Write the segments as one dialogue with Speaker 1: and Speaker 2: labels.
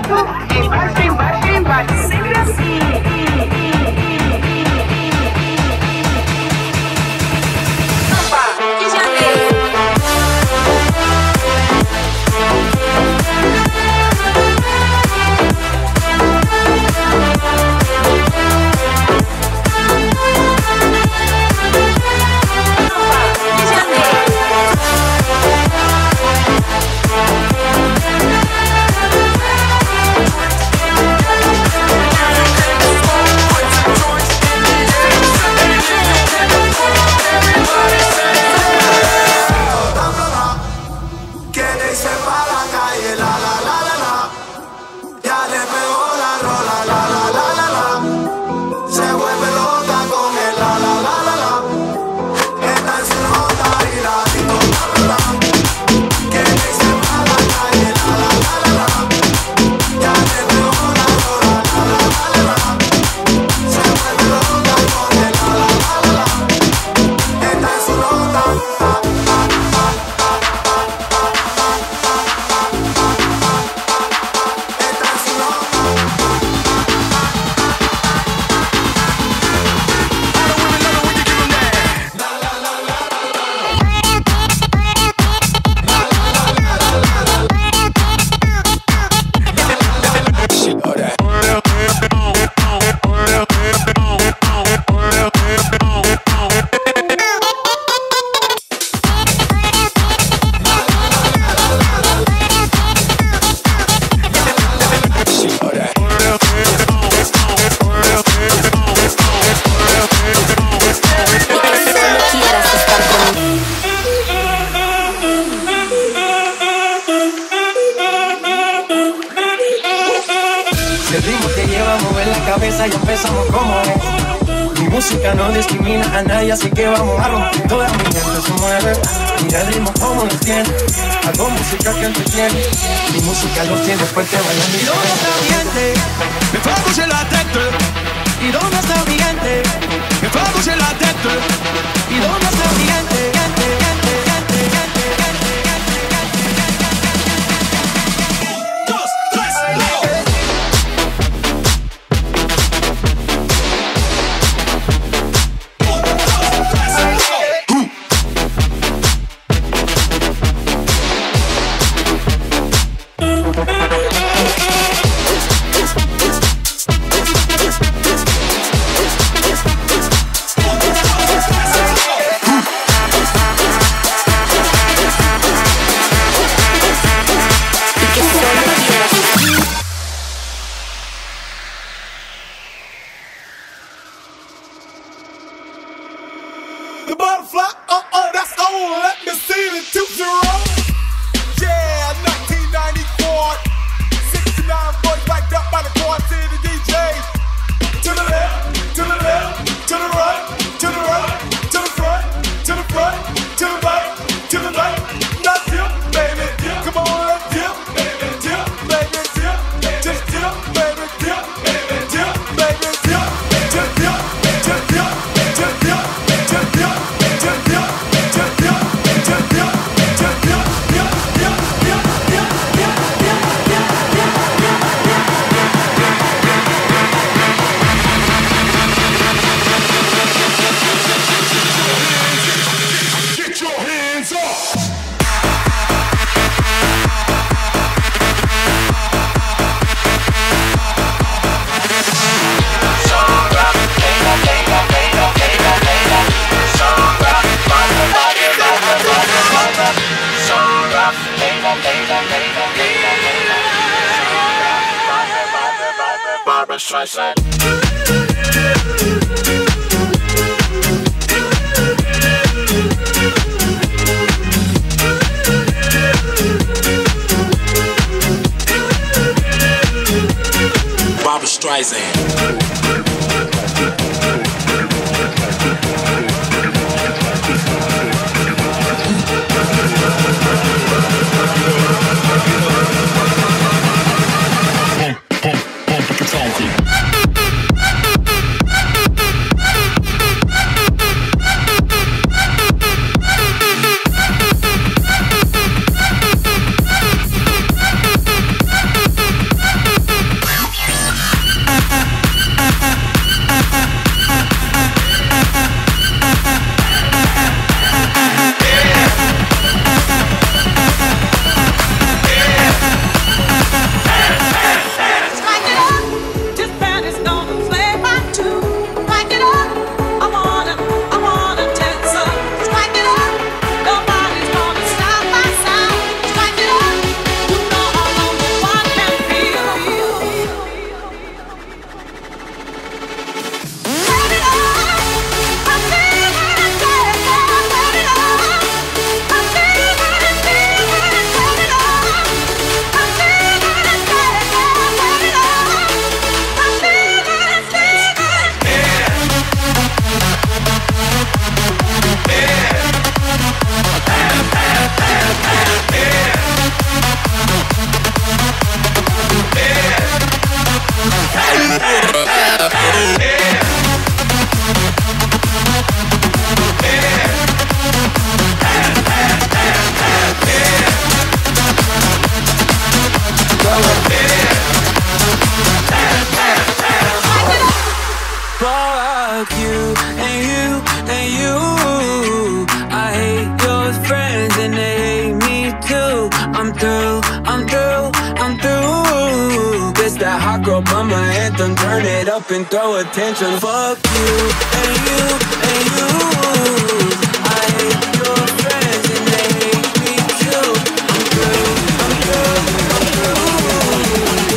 Speaker 1: Embarque, sempre assim. Opa, de janeiro.
Speaker 2: Ya empezamos como es. Mi música no discrimina a nadie, así que vamos a romper. Toda mi gente se mueve, mira el ritmo como los tiene. Hago música que entretiene, mi música los tiene fuerte bailando. ¿Y dónde está mi gente? Me fais bouger la tête. ¿Y dónde está mi gente? Me fais bouger la tête. ¿Y dónde está mi gente? then turn it up and throw attention. Fuck you and you and you. I hate your friends and they hate me too. I'm through, I'm through, I'm through.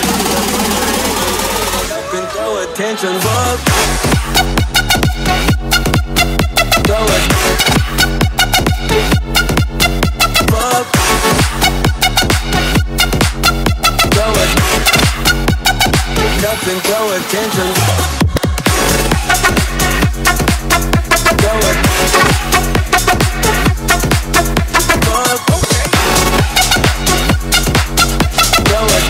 Speaker 2: Up and throw attention. Fuck. Throw it. Fuck. Throw it. Up and throw attention. Throw it. Fuck. Throw it.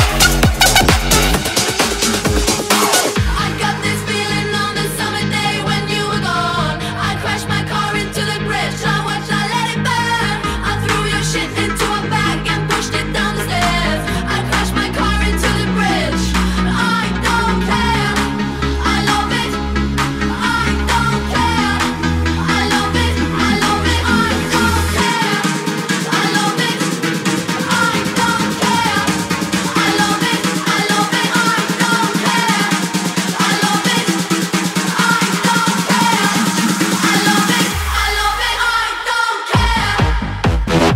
Speaker 3: I got this feeling on the summer day when you were gone. I crashed my car into the bridge. I watched, I let it burn. I threw your shit into a bag and pushed it down the stairs. I crashed my car into the bridge. I don't care. I love it. I don't care. I love it. I love it. I don't care. I love it. I don't care. I love it. I love it. I don't care. I love it. I don't care. I love it. I love it. I don't care.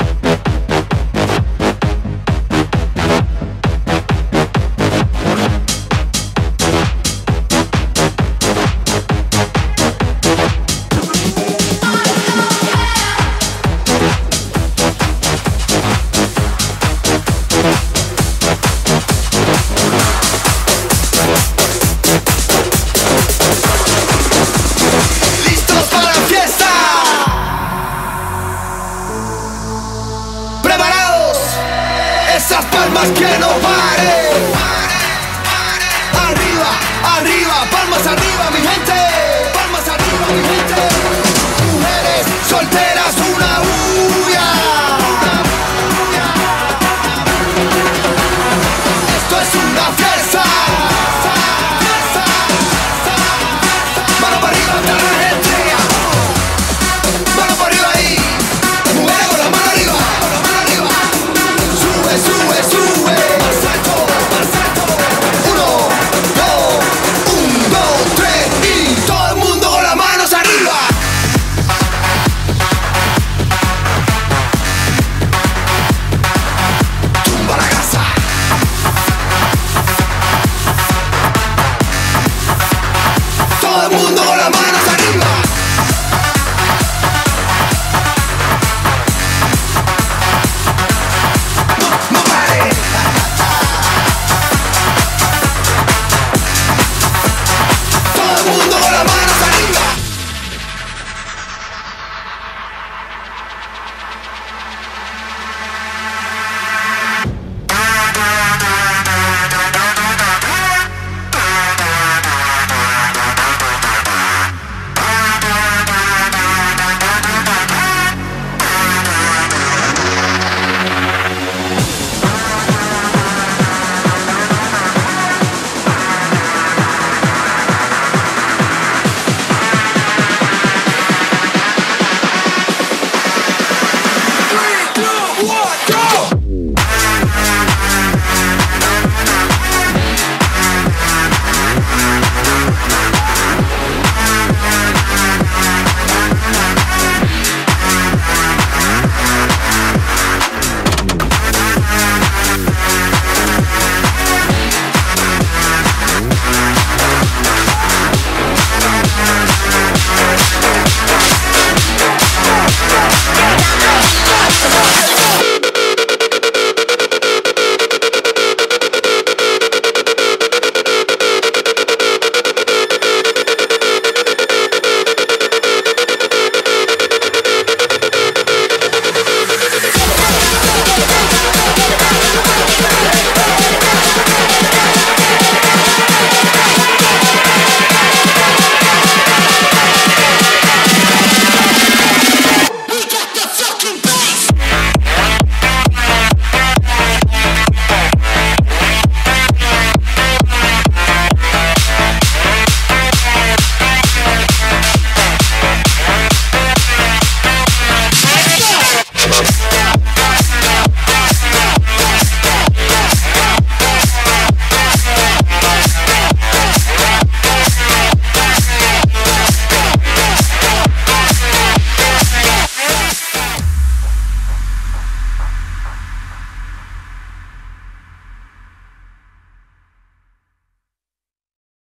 Speaker 4: ¡Listos para la fiesta! ¡Preparados! ¡Esas palmas que no paren! ¡Arriba, arriba, palmas arriba!